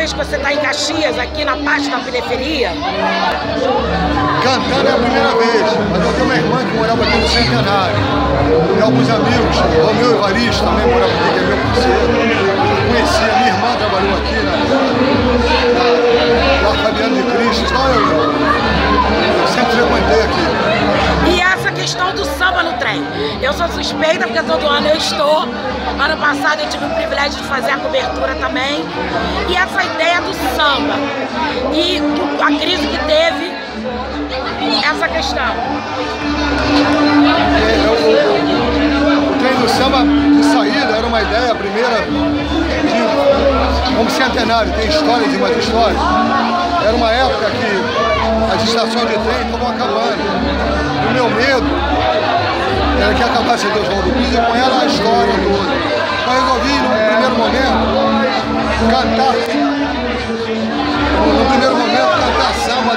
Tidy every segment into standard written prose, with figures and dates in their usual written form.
vez que você está em Caxias, aqui na parte da periferia? Cantando é a primeira vez, mas eu tenho uma irmã que morava aqui no Centenário. E alguns amigos, o meu Evaristo também morava aqui, que é meu parceiro. Eu conheci, a minha irmã trabalhou aqui na Fabiano de Cristo, então eu sempre frequentei aqui. E essa questão do samba no trem? Eu sou suspeita porque todo ano eu estou. Ano passado eu tive o privilégio de fazer a cobertura também. E essa ideia do samba e a crise que teve, essa questão. O trem do samba de saída era uma ideia, a primeira, como Centenário, tem histórias e mais histórias. Era uma época que as estações de trem estavam acabando. O meu medo era que acabasse a Oswaldo Cruz e com ela a história toda. Eu resolvi, no primeiro momento, cantar samba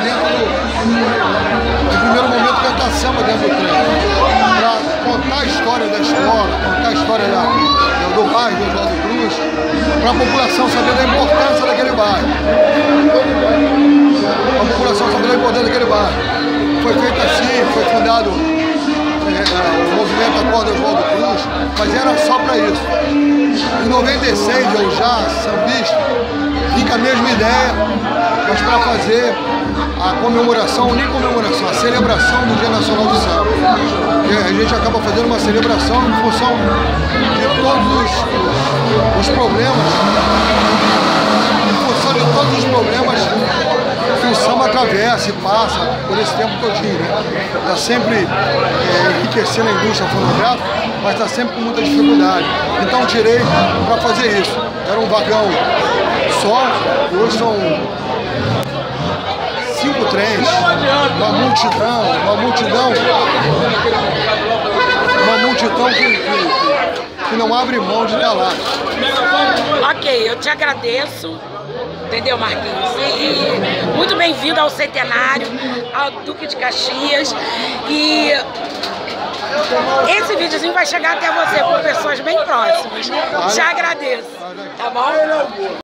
dentro do trem. Para contar a história da escola, contar a história do bairro do Oswaldo Cruz, para a população saber da importância daquele bairro. A população saber da importância daquele bairro. Foi feito assim, foi fundado o movimento Acorda Oswaldo Cruz, mas era só para isso. Em 96 eu já, sambista, vim com a mesma ideia, mas para fazer a comemoração, nem comemoração, a celebração do Dia Nacional do Samba. E a gente acaba fazendo uma celebração em função de todos os problemas, que o samba atravessa e passa por esse tempo todinho, né? Está sempre enriquecendo a indústria fonográfica, mas está sempre com muita dificuldade. Então tirei para fazer isso. Era um vagão só, e hoje são 5 trens, uma multidão que não abre mão de estar lá. Ok, eu te agradeço. Entendeu, Marquinhos? E muito bem-vindo ao Centenário, ao Duque de Caxias. E esse videozinho vai chegar até você por pessoas bem próximas. Te agradeço, tá bom?